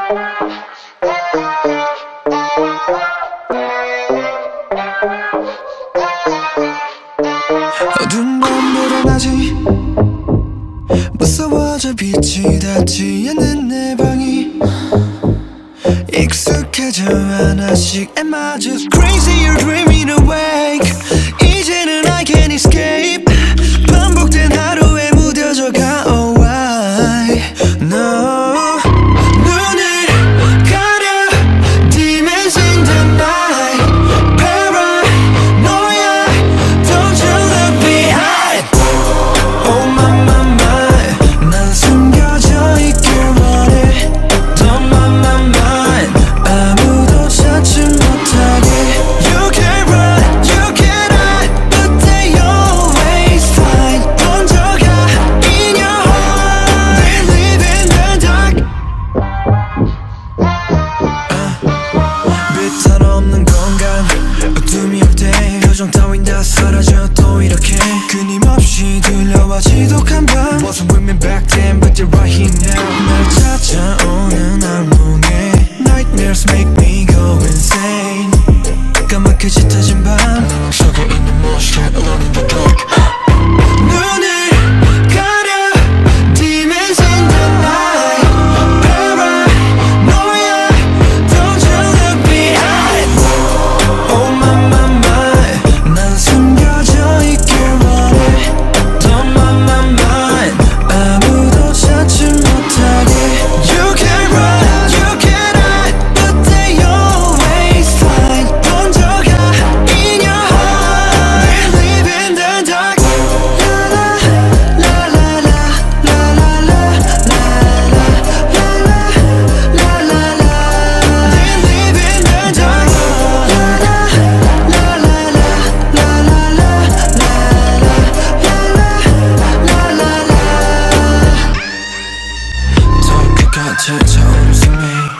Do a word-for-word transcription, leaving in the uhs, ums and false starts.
어두운 밤보다 낮이 무서워져 빛이 닿지 않는 내 방이 익숙해져 하나씩 Am I just crazy or dreaming awake 이제는 I can't escape 반복된 하루에 무뎌져가 Oh why No 눈을 가려 Demons in the night Paranoia Don't you look behind Oh my my my 난 숨겨져 있길 원해 Don't mind my mind 아무도 찾지 못하게 You can run, you can hide But they always find 번져가 in your heart They live in the dark 빛 하나 없는 공간 어둠이 올 때 표정 따윈 다 사라져 또 이렇게 끊임없이 들려와 지독한 밤 Wasn't with me back then but you're right here now 날 찾아오는 악몽에 Nightmares make me go insane 까맣게 짙어진 밤 속에 있는 무엇이 alone in the dark 눈을 가려 Demons in the night Paranoia Don't you look behind Oh my my my 난 숨겨져 있길 원해 Don't mind my mind 아무도 찾지 못하게 You can run, you can hide But they always find 번져가 in your heart They live in the dark La la la la la la la la la la la la la la They live in the dark La la la la la la la la la la la la 더 끝까지 처음 생미